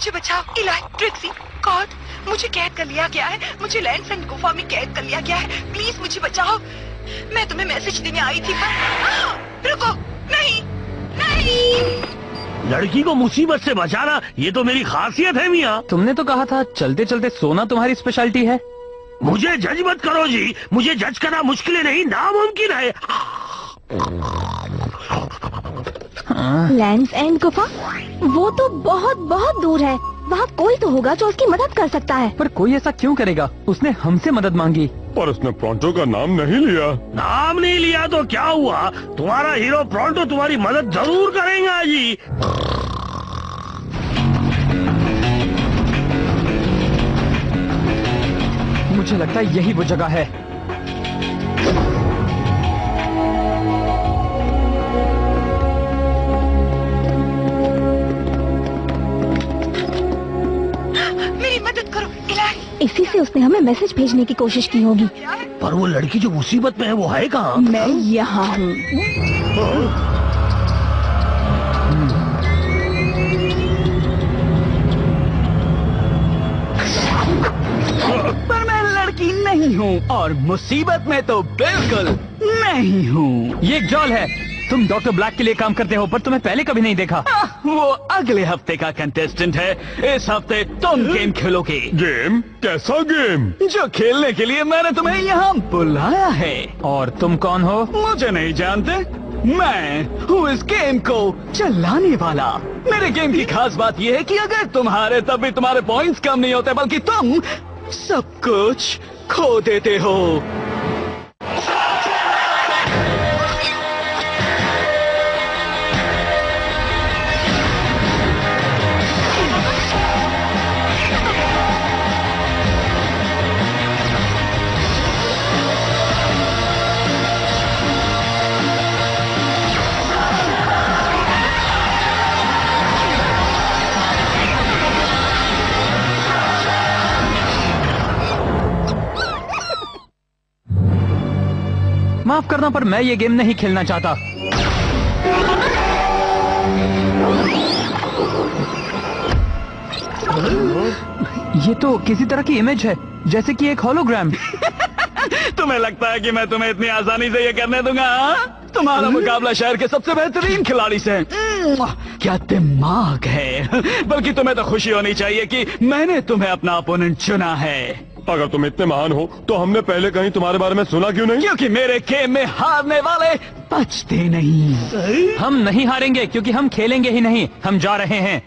मुझे बचाओ। इलाई, ट्रिक्सी, गॉड, मुझे कैद कर लिया गया है। मुझे लैंडफेंड गुफा में कैद कर लिया गया है। प्लीज मुझे बचाओ। मैं तुम्हें मैसेज देने आई थी पर रुको, नहीं नहीं। लड़की को मुसीबत से बचाना ये तो मेरी खासियत है मियाँ। तुमने तो कहा था चलते चलते सोना तुम्हारी स्पेशलिटी है। मुझे जज मत करो जी, मुझे जज करना मुश्किल नहीं, नामुमकिन है। लैंड्स एंड गुफा, वो तो बहुत बहुत दूर है। वहाँ कोई तो होगा जो उसकी मदद कर सकता है। पर कोई ऐसा क्यों करेगा? उसने हमसे मदद मांगी। पर उसने प्रोंटो का नाम नहीं लिया। नाम नहीं लिया तो क्या हुआ? तुम्हारा हीरो प्रोंटो तुम्हारी मदद जरूर करेगा जी। मुझे लगता है यही वो जगह है। मेरी मदद करो इलाई। इसी से उसने हमें मैसेज भेजने की कोशिश की होगी। पर वो लड़की जो मुसीबत में है वो है कहाँ? मैं यहाँ हूँ। पर मैं लड़की नहीं हूँ और मुसीबत में तो बिल्कुल नहीं हूँ। ये एक जाल है। तुम डॉक्टर ब्लैक के लिए काम करते हो, पर तुम्हें पहले कभी नहीं देखा। वो अगले हफ्ते का कंटेस्टेंट है। इस हफ्ते तुम गेम खेलोगे। गेम? कैसा गेम? जो खेलने के लिए मैंने तुम्हें यहाँ बुलाया है। और तुम कौन हो? मुझे नहीं जानते। मैं हूँ इस गेम को चलाने वाला। मेरे गेम की खास बात यह है कि अगर तुम हारे तब भी तुम्हारे पॉइंट्स कम नहीं होते, बल्कि तुम सब कुछ खो देते हो। माफ करना, पर मैं ये गेम नहीं खेलना चाहता। ये तो किसी तरह की इमेज है, जैसे कि एक होलोग्राम। तुम्हें लगता है कि मैं तुम्हें इतनी आसानी से ये करने दूंगा? तुम्हारा मुकाबला शहर के सबसे बेहतरीन खिलाड़ी से। क्या दिमाग है। बल्कि तुम्हें तो खुशी होनी चाहिए कि मैंने तुम्हें अपना अपोनेंट चुना है। अगर तुम इतने महान हो तो हमने पहले कहीं तुम्हारे बारे में सुना क्यों नहीं? क्योंकि मेरे गेम में हारने वाले बचते नहीं। हम नहीं हारेंगे क्योंकि हम खेलेंगे ही नहीं। हम जा रहे हैं।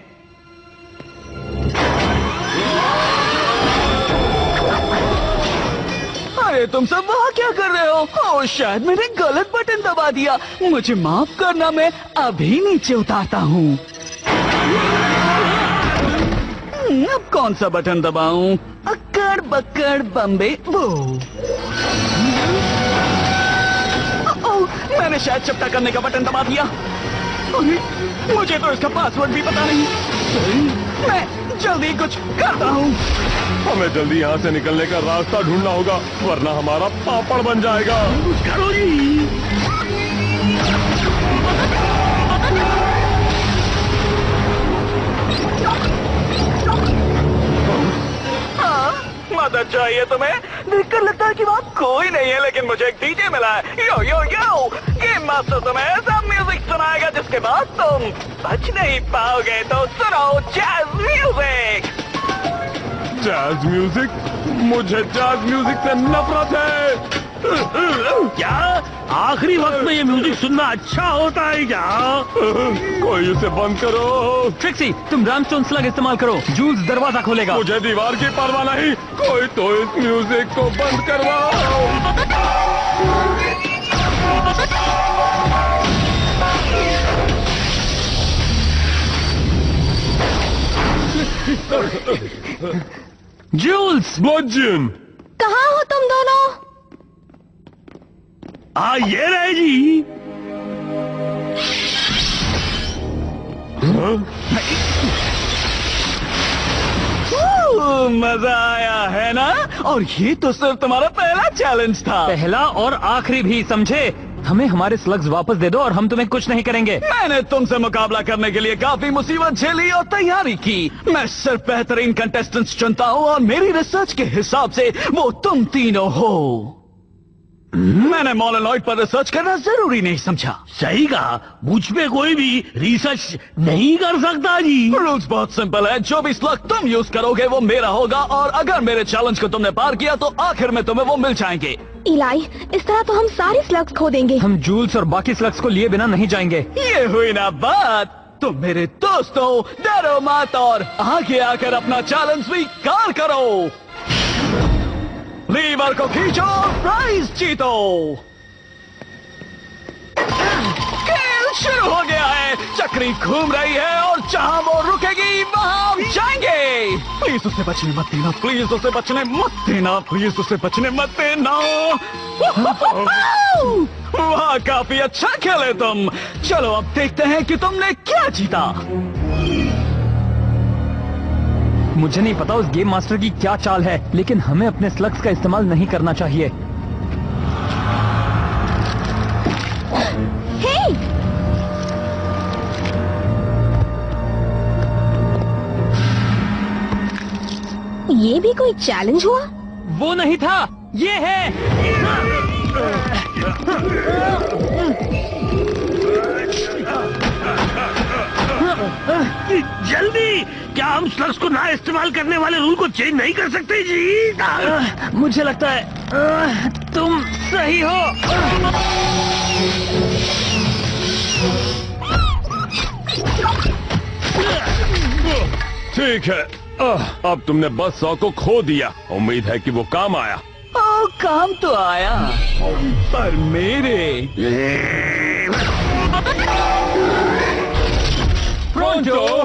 अरे तुम सब वहाँ क्या कर रहे हो? ओह, शायद मैंने गलत बटन दबा दिया। मुझे माफ करना, मैं अभी नीचे उतारता हूँ। अब कौन सा बटन दबाऊं? अक्कड़ बक्कड़ बम्बे वो। मैंने शायद चपटा करने का बटन दबा दिया। अरे मुझे तो इसका पासवर्ड भी पता नहीं। मैं जल्दी कुछ करता हूँ। हमें जल्दी यहाँ से निकलने का रास्ता ढूंढना होगा, वरना हमारा पापड़ बन जाएगा। करो जी। मदद चाहिए तुम्हें? देखकर लगता है कि वहाँ कोई नहीं है, लेकिन मुझे एक डीजे मिला है। यो यो यो, गेम मास्टर तुम्हें ऐसा म्यूजिक सुनाएगा जिसके बाद तुम बच नहीं पाओगे। तो सुनो जैज म्यूजिक। Jazz music? मुझे जैज म्यूजिक से नफरत है। क्या आखिरी वक्त में ये म्यूजिक सुनना अच्छा होता है क्या? कोई उसे बंद करो। ट्रिक्सी, तुम रामस्टोन स्लग इस्तेमाल करो। जूल्स दरवाजा खोलेगा। मुझे दीवार की परवाह नहीं, कोई तो इस म्यूजिक को बंद करवाओ। जूल्स! ब्लडजन! कहाँ हो तुम दोनों? ये रहे जी। मजा आया है ना? और ये तो सिर्फ तुम्हारा पहला चैलेंज था। पहला और आखिरी भी, समझे? हमें हमारे स्लग्स वापस दे दो और हम तुम्हें कुछ नहीं करेंगे। मैंने तुमसे मुकाबला करने के लिए काफी मुसीबत झेली और तैयारी की। मैं सिर्फ बेहतरीन कंटेस्टेंट्स चुनता हूँ और मेरी रिसर्च के हिसाब से वो तुम तीनों हो। मैंने मोनोलॉइड पर रिसर्च करना जरूरी नहीं समझा। सही कहा, मुझ पे कोई भी रिसर्च नहीं कर सकता जी। रूल्स बहुत सिंपल है, जो भी स्लग तुम यूज करोगे वो मेरा होगा और अगर मेरे चैलेंज को तुमने पार किया तो आखिर में तुम्हें वो मिल जाएंगे। इलाई, इस तरह तो हम सारे स्लग्स खो देंगे। हम जूल्स और बाकी स्लग्स को लिए बिना नहीं जाएंगे। ये हुई ना बात। तुम मेरे दोस्तों डरो मत और आगे आकर अपना चैलेंज स्वीकार करो। लीवर को खींचो, प्राइज जीतो। खेल शुरू हो गया है, चक्री घूम रही है और जहां वो रुकेगी वहां हम जाएंगे। प्लीज उससे बचने मत देना, प्लीज उससे बचने मत देना, प्लीज उससे बचने मत देना। वाह, काफी अच्छा खेले तुम। चलो अब देखते हैं कि तुमने क्या जीता। मुझे नहीं पता उस गेम मास्टर की क्या चाल है, लेकिन हमें अपने स्लग्स का इस्तेमाल नहीं करना चाहिए। हे! ये भी कोई चैलेंज हुआ? वो नहीं था, ये है। जल्दी, क्या हम स्लग्स को ना इस्तेमाल करने वाले रूल को चेंज नहीं कर सकते जी? मुझे लगता है तुम सही हो। ठीक है, अब तुमने बस 100 को खो दिया। उम्मीद है कि वो काम आया। काम तो आया, पर मेरे प्रोंटो,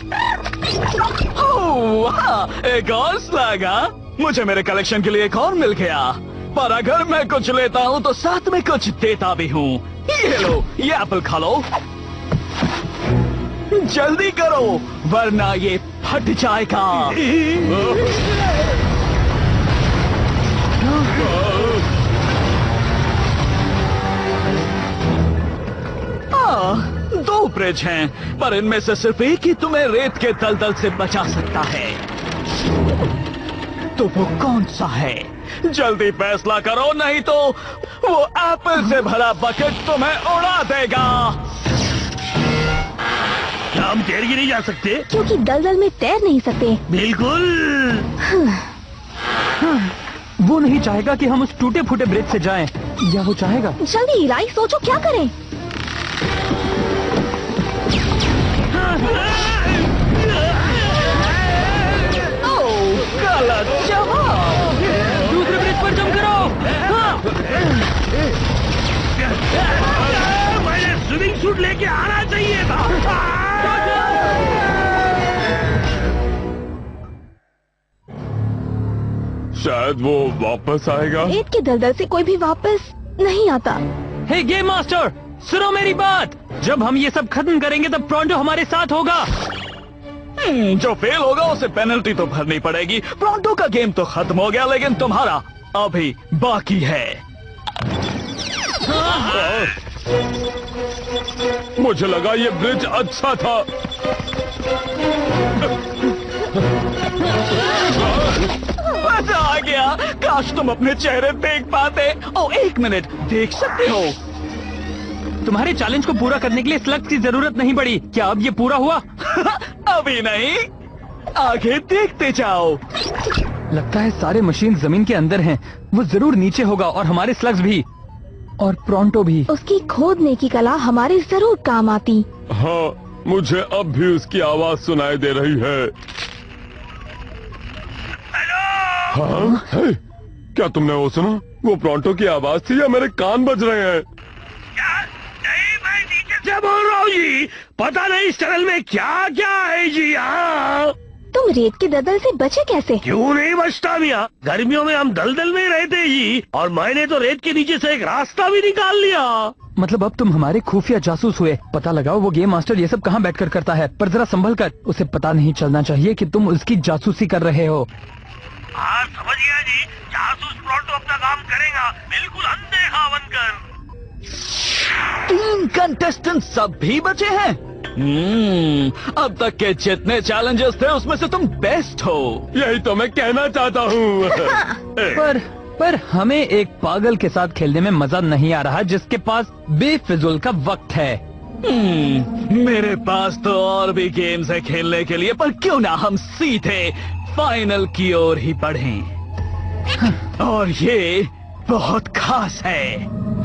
एक और स्लग। मुझे मेरे कलेक्शन के लिए एक और मिल गया, पर अगर मैं कुछ लेता हूँ तो साथ में कुछ देता भी हूँ। ये लो, ये एप्पल खा लो। जल्दी करो वरना ये फट जाएगा। दो ब्रिज हैं, पर इनमें से सिर्फ एक ही तुम्हें रेत के दलदल से बचा सकता है। तो वो कौन सा है? जल्दी फैसला करो, नहीं तो वो एप्पल से भरा बकेट तुम्हें उड़ा देगा। क्या हम तैर के नहीं जा सकते? क्योंकि दलदल में तैर नहीं सकते। बिल्कुल। वो नहीं चाहेगा कि हम उस टूटे फूटे ब्रिज से जाएं, या वो चाहेगा? जल्दी इलाई, सोचो क्या करें। गलत जवाब। दूसरे ब्रिज पर जंप करो। मैंने स्विमिंग सूट लेके आना चाहिए था। शायद वो वापस आएगा। रेत के दलदल से कोई भी वापस नहीं आता। हे गेम मास्टर, सुनो मेरी बात। जब हम ये सब खत्म करेंगे तब प्रोंटो हमारे साथ होगा। जो फेल होगा उसे पेनल्टी तो भरनी पड़ेगी। प्रोंटो का गेम तो खत्म हो गया, लेकिन तुम्हारा अभी बाकी है। मुझे लगा ये ब्रिज अच्छा था। मजा आ गया। काश तुम अपने चेहरे देख पाते। ओ, एक मिनट, देख सकते हो? तुम्हारे चैलेंज को पूरा करने के लिए स्लग्स की जरूरत नहीं पड़ी। क्या अब ये पूरा हुआ? अभी नहीं, आगे देखते जाओ। लगता है सारे मशीन जमीन के अंदर हैं। वो जरूर नीचे होगा और हमारे स्लग्स भी, और प्रोंटो भी। उसकी खोदने की कला हमारे जरूर काम आती। हाँ, मुझे अब भी उसकी आवाज सुनाई दे रही है। हाँ? है? क्या तुमने वो सुना? वो प्रोंटो की आवाज थी या मेरे कान बज रहे हैं? नहीं, मैं नीचे से बोल रहा हूँ जी। पता नहीं इस टनल में क्या क्या है जी। हाँ, तुम रेत के दलदल से बचे कैसे? क्यों नहीं बचता मियाँ? गर्मियों में हम दलदल में ही रहते जी, और मैंने तो रेत के नीचे से एक रास्ता भी निकाल लिया। मतलब अब तुम हमारे खुफिया जासूस हुए। पता लगाओ वो गेम मास्टर ये सब कहाँ बैठकर करता है, पर जरा संभल कर। उसे पता नहीं चलना चाहिए कि तुम उसकी जासूसी कर रहे हो। हाँ, समझ गया जी। जासूस प्रोंटो अपना काम करेगा, बिल्कुल अनदेखा बनकर। 3 कंटेस्टेंट सब भी बचे हैं। अब तक के जितने चैलेंजर्स थे उसमें से तुम बेस्ट हो। यही तो मैं कहना चाहता हूँ। पर हमें एक पागल के साथ खेलने में मजा नहीं आ रहा जिसके पास बेफिजुल का वक्त है। मेरे पास तो और भी गेम्स है खेलने के लिए, पर क्यों ना हम सीधे फाइनल की ओर ही बढ़ें। और ये बहुत खास है।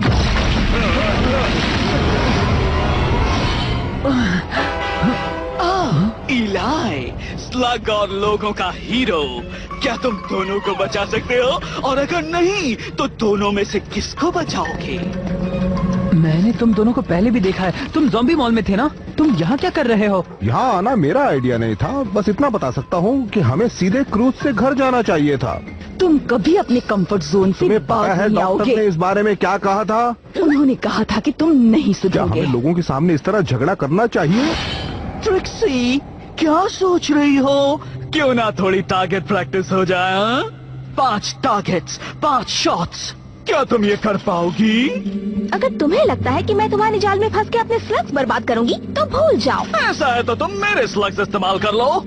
इलाई, स्लग और लोगों का हीरो, क्या तुम दोनों को बचा सकते हो? और अगर नहीं तो दोनों में से किसको बचाओगे? मैंने तुम दोनों को पहले भी देखा है। तुम ज़ॉम्बी मॉल में थे ना? तुम यहाँ क्या कर रहे हो? यहाँ आना मेरा आइडिया नहीं था। बस इतना बता सकता हूँ कि हमें सीधे क्रूज से घर जाना चाहिए था। तुम कभी अपने कंफर्ट जोन से तुम्हें पता है डॉक्टर ने इस बारे में क्या कहा था? उन्होंने कहा था कि तुम नहीं क्या सुधरोगे। हमें लोगों के सामने इस तरह झगड़ा करना चाहिए? ट्रिक्सी, क्या सोच रही हो? क्यों ना थोड़ी टारगेट प्रैक्टिस हो जाए? 5 टारगेट्स, 5 शॉट्स, क्या तुम ये कर पाओगी? अगर तुम्हें लगता है कि मैं तुम्हारे जाल में फंस के अपने स्लग्स बर्बाद करूंगी तो भूल जाओ। ऐसा है तो तुम मेरे स्लग्स इस्तेमाल कर लो।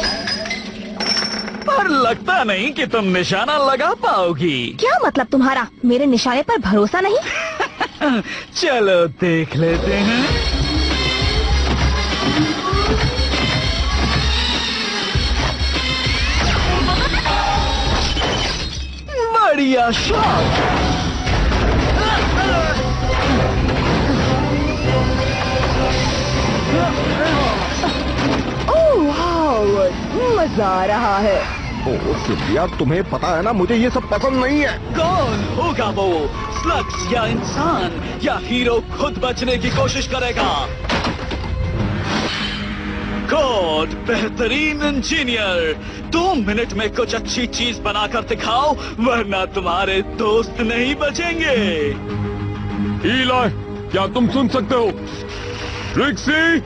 पर लगता नहीं कि तुम निशाना लगा पाओगी। क्या मतलब तुम्हारा? मेरे निशाने पर भरोसा नहीं? चलो देख लेते हैं। बढ़िया शॉट। मजा आ रहा है। ओह सिल्विया, तुम्हें पता है ना मुझे ये सब पसंद नहीं है। कौन होगा वो? स्लग्स या इंसान, या हीरो खुद बचने की कोशिश करेगा? कोड बेहतरीन इंजीनियर, 2 मिनट में कुछ अच्छी चीज बनाकर दिखाओ वरना तुम्हारे दोस्त नहीं बचेंगे। इलाई, क्या तुम सुन सकते हो? ट्रिक्सी,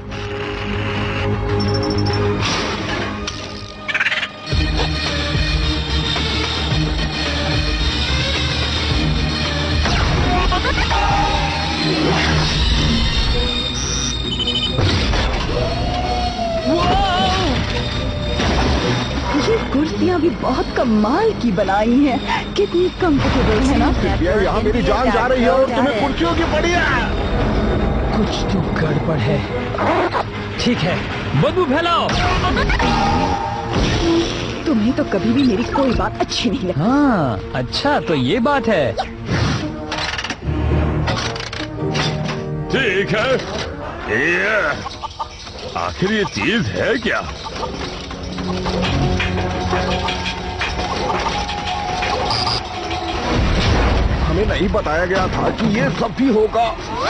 ये कुर्सियाँ भी बहुत कमाल की बनाई हैं। कितनी कंफर्टेबल है ना? सिल्विया, यहाँ मेरी जान जा रही है और तुम्हें कुर्सियों की पड़ी है। कुछ तो गड़बड़ है। ठीक है, बदबू फैलाओ। तुम्हें तो कभी भी मेरी कोई बात अच्छी नहीं लगती। हाँ, अच्छा तो ये बात है। ठीक है। आखिर ये चीज है क्या? हमें नहीं बताया गया था कि ये सब भी होगा।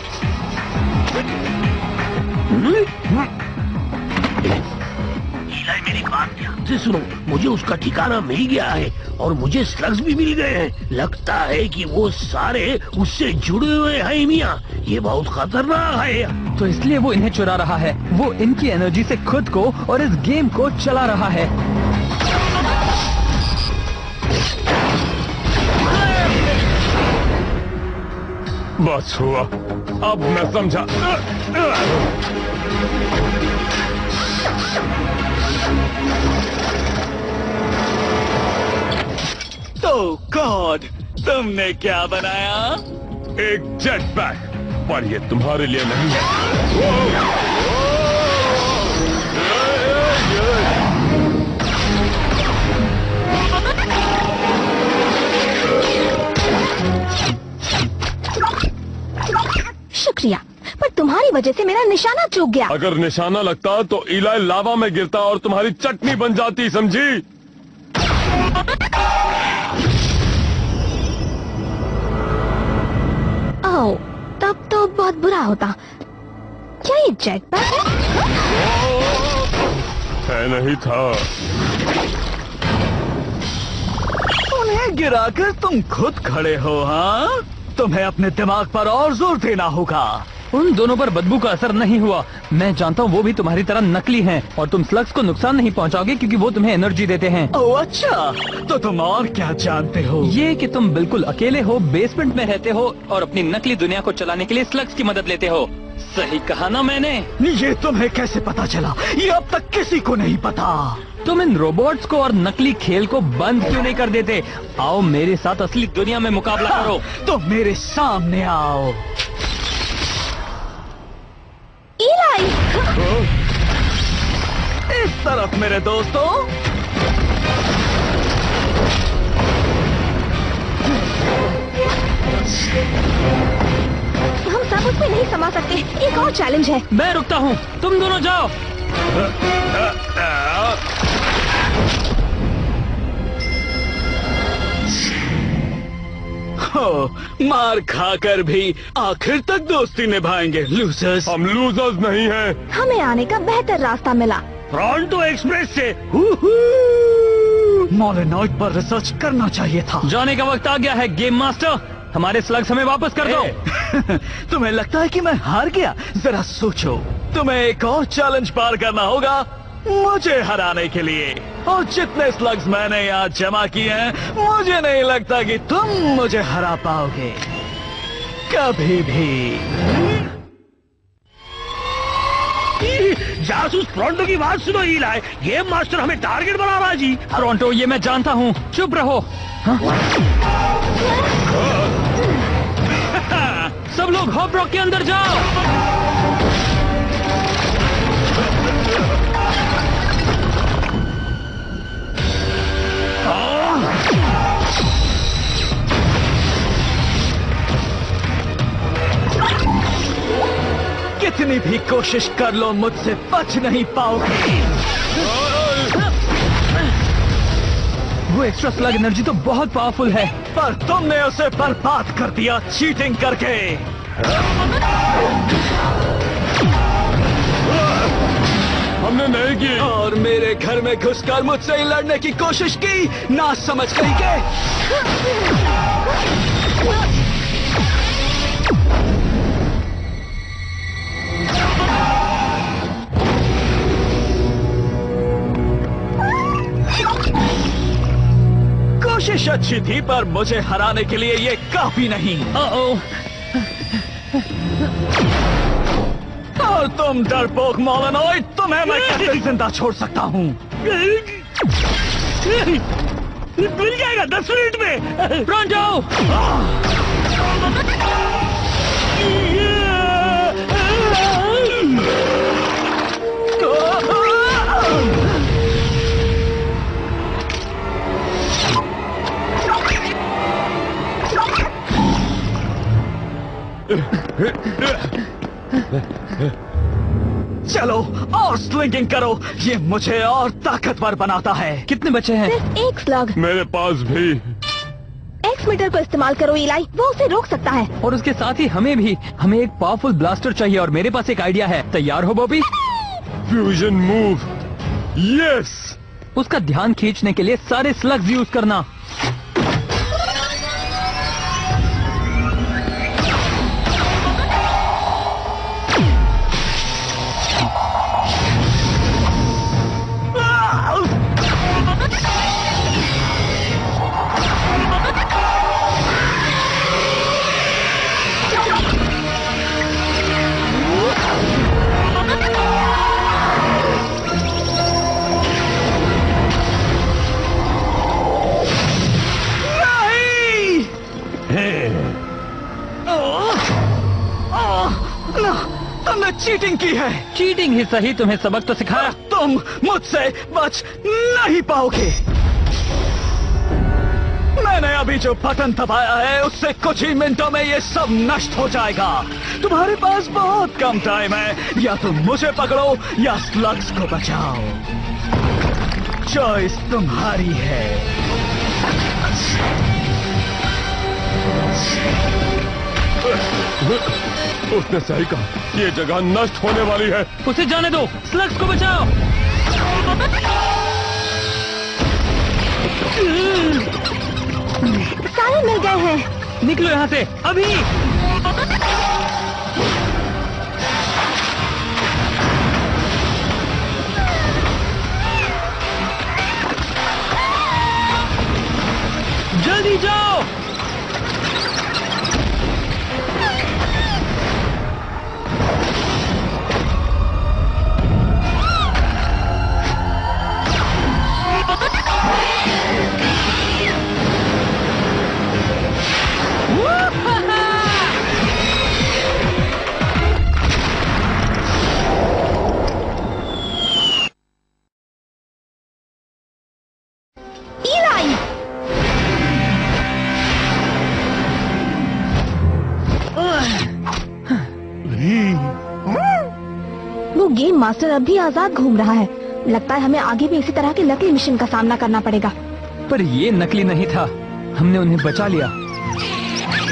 मेरी बात ध्यान से सुनो, मुझे उसका ठिकाना मिल गया है और मुझे स्लग्स भी मिल गए हैं। लगता है कि वो सारे उससे जुड़े हुए हैं मियाँ। ये बहुत खतरनाक है। तो इसलिए वो इन्हें चुरा रहा है। वो इनकी एनर्जी से खुद को और इस गेम को चला रहा है। बस हुआ, अब मैं समझा। तो गॉड, तुमने क्या बनाया? एक जेट पैक, पर ये तुम्हारे लिए नहीं है। शुक्रिया, पर तुम्हारी वजह से मेरा निशाना चूक गया। अगर निशाना लगता तो इलाई लावा में गिरता और तुम्हारी चटनी बन जाती, समझी? ओह, तब तो बहुत बुरा होता। क्या ये जेट पैक है? नहीं था। उन्हें गिराकर तुम खुद खड़े हो? हाँ, तुम्हें अपने दिमाग पर और जोर देना होगा। उन दोनों पर बदबू का असर नहीं हुआ। मैं जानता हूँ वो भी तुम्हारी तरह नकली हैं और तुम स्लग्स को नुकसान नहीं पहुँचाओगे क्योंकि वो तुम्हें एनर्जी देते हैं। ओह अच्छा, तो तुम और क्या जानते हो? ये कि तुम बिल्कुल अकेले हो, बेसमेंट में रहते हो और अपनी नकली दुनिया को चलाने के लिए स्लग्स की मदद लेते हो। सही कहा ना मैंने? ये तुम्हें कैसे पता चला? ये अब तक किसी को नहीं पता। तुम इन रोबोट्स को और नकली खेल को बंद क्यों नहीं कर देते? आओ मेरे साथ असली दुनिया में मुकाबला करो। तो मेरे सामने आओ। इलाई! इस तरफ मेरे दोस्तों। हम सब उसमें नहीं समा सकते। एक और चैलेंज है। मैं रुकता हूँ, तुम दोनों जाओ। हो, मार खाकर भी आखिर तक दोस्ती निभाएंगे लूजर्स। हम लूजर्स नहीं हैं। हमें आने का बेहतर रास्ता मिला। फ्रॉन्टो एक्सप्रेस से। मॉलेनॉइड पर रिसर्च करना चाहिए था। जाने का वक्त आ गया है गेम मास्टर, हमारे स्लग्स हमें वापस कर दो। तुम्हें लगता है कि मैं हार गया? जरा सोचो, तुम्हें एक और चैलेंज पार करना होगा मुझे हराने के लिए। और जितने स्लग्स मैंने यहाँ जमा किए हैं, मुझे नहीं लगता कि तुम मुझे हरा पाओगे कभी भी। जासूस फ्रॉन्टो की बात सुनो इलाई, गेम मास्टर हमें टारगेट बना रहा है जी। फ्रॉन्टो, ये मैं जानता हूँ, चुप रहो। हाँ? सब लोग हॉप रॉक के अंदर जाओ। कितनी भी कोशिश कर लो, मुझसे बच नहीं पाओगे। वो एक्स्ट्रा स्लग एनर्जी तो बहुत पावरफुल है, पर तुमने उसे बर्बाद कर दिया चीटिंग करके। हमने नहीं की। और मेरे घर में घुसकर मुझसे ही लड़ने की कोशिश की, ना समझ गई के। कोशिश अच्छी थी, पर मुझे हराने के लिए ये काफी नहीं। और तुम डरपोक मॉलेनॉइड, तुम्हें मैं कैसे जिंदा छोड़ सकता हूँ? मिल जाएगा 10 मिनट में। फ्रॉन्टो! चलो और स्लिंगिंग करो, ये मुझे और ताकतवर बनाता है। कितने बचे हैं? सिर्फ एक स्लग। मेरे पास भी। एक्स मीटर को इस्तेमाल करो इलाई, वो उसे रोक सकता है। और उसके साथ ही हमें भी। हमें एक पावरफुल ब्लास्टर चाहिए और मेरे पास एक आइडिया है। तैयार हो बॉबी? Fusion move. यस। उसका ध्यान खींचने के लिए सारे स्लग्स यूज करना। तुमने चीटिंग की है। चीटिंग ही सही, तुम्हें सबक तो सिखाया। तुम मुझसे बच नहीं पाओगे। मैंने अभी जो बटन दबाया है, उससे कुछ ही मिनटों में ये सब नष्ट हो जाएगा। तुम्हारे पास बहुत कम टाइम है, या तुम मुझे पकड़ो या स्लग्स को बचाओ। चॉइस तुम्हारी है। उसने सही कहा, ये जगह नष्ट होने वाली है। उसे जाने दो, स्लग्स को बचाओ। सारे मिल गए हैं। निकलो यहाँ से अभी। जल्दी जाओ। वो गेम मास्टर अब भी आजाद घूम रहा है। लगता है हमें आगे भी इसी तरह के नकली मिशन का सामना करना पड़ेगा। पर ये नकली नहीं था, हमने उन्हें बचा लिया।